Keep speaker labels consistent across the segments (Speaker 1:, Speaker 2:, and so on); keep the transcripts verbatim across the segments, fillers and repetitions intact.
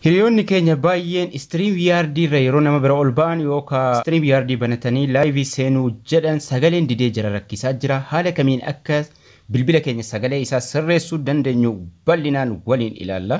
Speaker 1: Hiriyoonni keenya baay'een StreamYard irra yeroo nama bira ol ba'an yookaan StreamYard banatanii live seenuu jedhan sagaleen didee jira rakkisaa jira. Haala kamiin akka bilbila keenya sagalee isaa sirreessuu dandeenyu bal'inaan waliin ilaalla.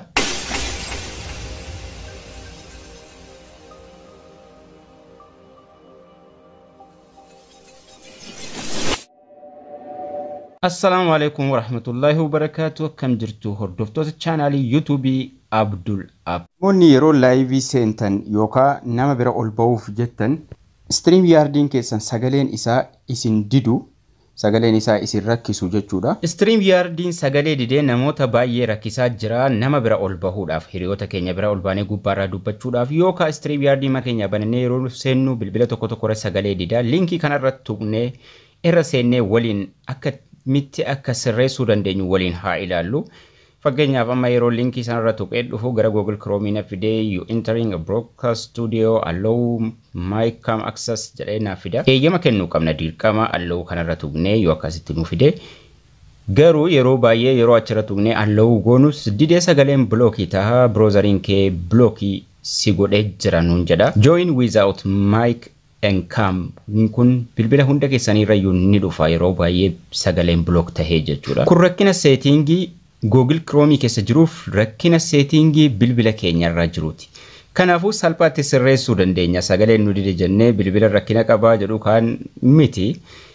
Speaker 1: Assalamu alaikum warahmatullahi wabarakatuh. Kam jirtu hordoftoota channelii YouTube Abdul App. Monni yeroo live seentan yookaan nama bira ol ba'uuf jettan StreamYardin keessan sagaleen isaa isin didu, sagaleen isaa isin rakkisu jechuudha. StreamYardin sagalee didee namoota baay'ee rakkisaa jira. Nama bira ol bahuudhaaf, hiriyoota keenya bira ol baanee gubbaarraa dubbachuudhaaf yookaan StreamYardin makeenya banannee yeroo seennu bilbila tokko tokko sagalee didaa linkii kanarratti tuqnee irra seennee waliin akka mitti akka sirreessuu dandeenyu waliin haa ilaallu. Fakkeenyaaf amma yeroo linkii sanarra tuqee dhufu gara Google Chrome na fidee you entering a broadcast studio allow mic cam access jedhee na fida. Eeyyama kennuu qabna dirqama allow kanarra tuqnee yoo akkasitti nu fide. Garuu yeroo baay'ee yeroo achirra tuqnee allow goonus didee sagaleen blockii taha browseriin kee blockii si godhee jira nuun jedha. Join without mic and cam kun bilbila hunda keessanirra ni dhufa yeroo baay'ee sagaleen block tahee jechuudha. Kun rakkina settingii Google Chrome keessa jiruuf rakkina settingii bilbila keenyarra jiruuti. Kanaafuu salphaatti sirreessuu dandeenya. Sagaleen nu dide jennee bilbila rakkina qabaa jedhu kan miti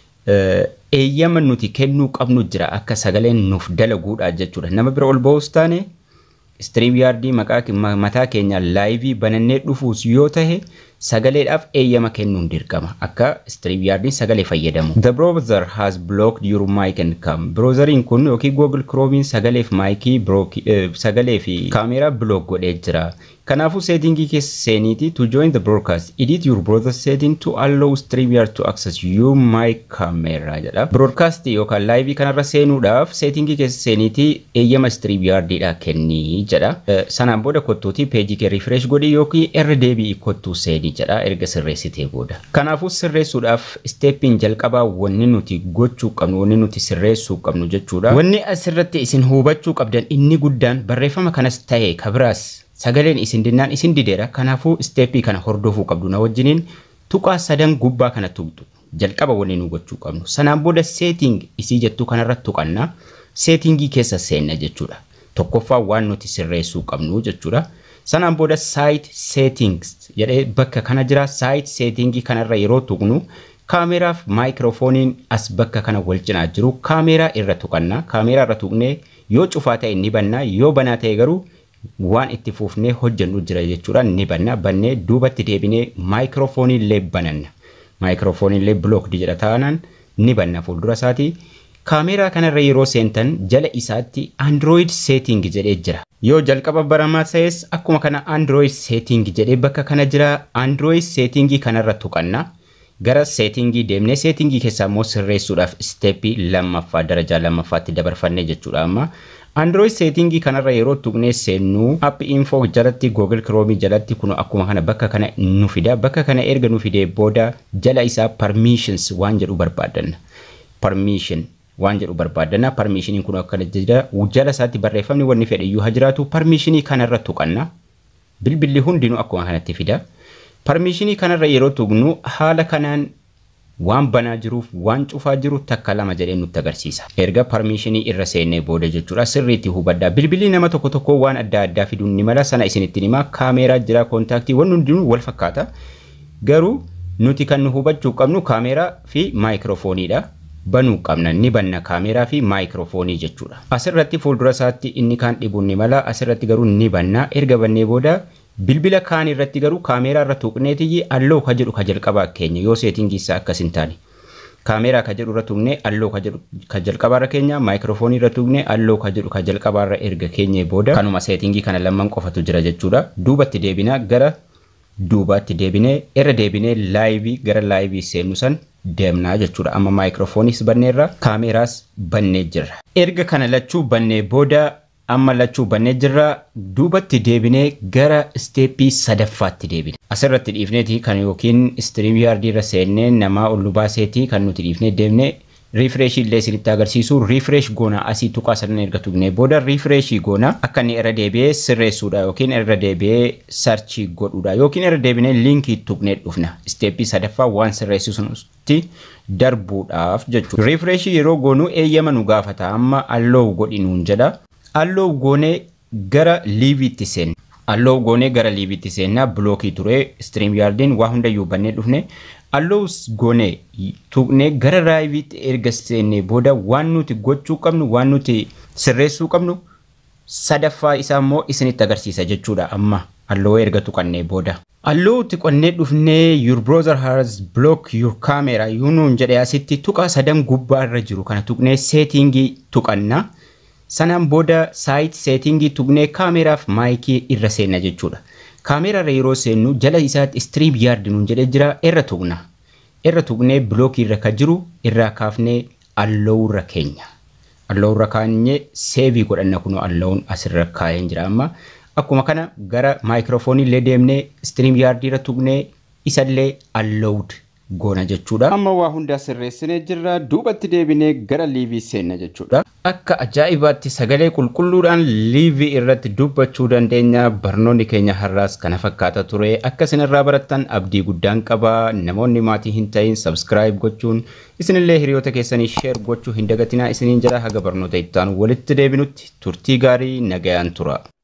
Speaker 1: eeyyama nuti kennuu qabnu jira akka sagaleen nuuf dalaguudha jechuudha. Nama bira ol ba'uus taane StreamYard maqaa mataa keenya live banannee dhufuus yoo tahe sagaleedhaaf eeyyama kennuun dirqama akka StreamYard sagalee fayyadamu. The browser has blocked your mic and cam. Browseriin kun yookiin Google Chrome sagaleef mic sagalee fi kaamera block godhee jira. Kanaafuu settingii keessa seeniiti to join the broadcast. Edit your browser setting to allow StreamYard to access your mic camera jedha. Broadcast yookaan live kanarra seenuudhaaf settingii keessa seeniiti eeyyama StreamYard dha kennii jedha. Sanaan booda kottuuti page kee refresh godhi yookiin irra deebi'i kottuu seeni jedha erga sirreessitee booda. Kanaafuu sirreessuudhaaf steppiin jalqabaa wanni nuti gochuu qabnu wanni nuti sirreessuu qabnu jechuudha. Wanni asirratti isin hubachuu qabdan inni guddaan barreeffama kanas ta'e kabiraas sagaleen isin dinnaan isin dideera. Kanaafuu steppii kana hordofuu qabdu na wajjiniin tuqaa sadan gubbaa kana tuqxu jalqaba wanni nu gochuu qabnu. Sanaan booda setting isii jettu kanarratti tuqanna settingii keessa seenna jechuudha. Tokkoffaa waan nuti sirreessuu qabnu jechuudha. Sanaan booda site settings jedhee bakka kana jira. Site settingii kanarra yeroo tuqnu kaameraaf maayikiroofooniin as bakka kana wal cinaa jiru. Kaameraa irra tuqanna. Kaameraa irra tuqnee yoo cufaa ta'e ni banna, yoo banaa ta'e garuu waan itti fuufnee hojjennu jira jechuudha. Ni banna, bannee duubatti deebinee maayikiroofoonii illee bananna. Maayikiroofoonii illee block jedha taanaan ni banna fuuldura isaati. Kaameraa kanarra yeroo seentan jala isaatti Android setting jedhee jira. Yoo jalqaba baramaa ta'es akkuma kana Android setting jedhee bakka kana jira. Android setting kanarra tuqanna. Gara setting deemnee setting keessaa immoo sirreessuudhaaf steppii lammaffaa darajaa lammaffaatti dabarfannee jechuudha. Amma Android setting kanarra yeroo tuqnee seennu app info jalatti Google Chrome jalatti kun akkuma kana bakka kana nu fida. Bakka kana erga nu fidee booda jala isaa permissions waan jedhu barbaadanna. Permission waan jedhu barbaadanna. Permissioniin kun akkana jira. Jala isaatti barreeffamni wanni fedhe iyyuu haa jiraatu. Permissionii kanarra tuqanna. Bilbilli hundinuu akkuma kanatti fida. Permissionii kanarra yeroo tuqnu haala kanaan waan banaa jiruuf waan cufaa jiru takka lama jedhee nutti agarsiisa. Erga permissionii irra seennee booda jechuudha. Sirriitti hubadhaa. Bilbilli nama tokko tokko waan adda addaa fiduun ni mala. Sana isinitti himaa. Kaameraa jira, kontaaktii waan hundinuu wal fakkaata. Garuu nuti kan nu hubachuu qabnu kaameraa fi maayikiroofooniidha. Banuu qabna ni banna kaameraa fi maayikiroofoonii jechuudha. Asirratti fuuldura isaatti inni kaan dhibuun ni mala. Asirratti garuu ni banna. Erga bannee booda bilbila kaan irratti garuu kaameraa irra tuqneetii alloo ka jedhu ka jalqabaa keenya yoo settingii isaa akkas hin taane. Kaameraa ka jedhu irra tuqnee alloo ka jedhu ka jalqabaa irra keenya, maayikiroofoonii irra tuqnee alloo ka jedhu ka jalqabaa irra erga keenya booda kanuma settingii kana lamman qofatu jira jechuudha. Duubatti deebinaa gara duubaatti deebinee irra deebinee live gara live seennu san deemnaa jechuudha. Amma maayikiroofooniis banneerra, kaameraas bannee jirra. Erga kana lachuu bannee booda amma lachuu bannee jirra. Duubatti deebinee gara steppii sadaffaatti deebine. Asirratti dhiifneeti kan yookiin StreamYard irra seennee namaa ol baaseeti kan nuti dhiifnee deemnee refresh illee sirriitti agarsiisu refresh goona asii tuqaa sadan erga tuqnee booda refresh goona akka inni irra deebi'ee sirreessuudha yookiin irra deebi'ee search godhuudha yookiin irra deebinee linkii tuqnee dhufna step sadaffaa waan sirreessisuutti darbuudhaaf jechuudha. Refresh yeroo goonu eeyyama nu gaafata amma allow godhinuun jedha allow goonee gara liiviitti seenna. Allow goonee gara liiviitti seenna blookii ture StreamYardin waa hunda yuubannee dhufne allow goonee tuqnee gara raayiviitti erga seennee booda waan nuti gochuu qabnu waan nuti sirreessuu qabnu sadaffaa isaa immoo isinitti agarsiisa jechuudha amma allow erga tuqannee booda. Allow tuqannee dhufnee your browser has blocked your camera yuunuun jedhee asitti tuqaa sadan gubbaa irra jiru kana tuqnee settingii tuqanna. Sanaan booda site settingii tuqnee kaameraaf maayikii irra seenna jechuudha. Kaamera irra yeroo seennu jala isaatti StreamYard nuun jedhee jira irra tuqna. Irra tuqnee blookii irra ka jiru irraa kaafnee allow irra keenya. Allow irra kaanyee save godhanna kunoo allowun asirra kaayeen jira amma. Akkuma kana gara microphone illee deemnee StreamYard irra tuqnee isallee allowed goona jechuudha. Amma waa hunda sirreessinee jirra duubatti deebinee gara liivii seenna jechuudha. Akka ajaa'ibaatti sagalee qulqulluudhaan liivii irratti dubbachuu dandeenya. Barnoonni keenya har'aas kana fakkaata ture. Akka isin irraa barattan abdii guddaan qaba. Namoonni maatii hin ta'in subscribe gochuun isinillee hiriyoota keessanii share gochuu hin dagatinaa isiniin jedha haga barnoota itti aanu walitti deebinutti turtii gaarii nagayaan tura.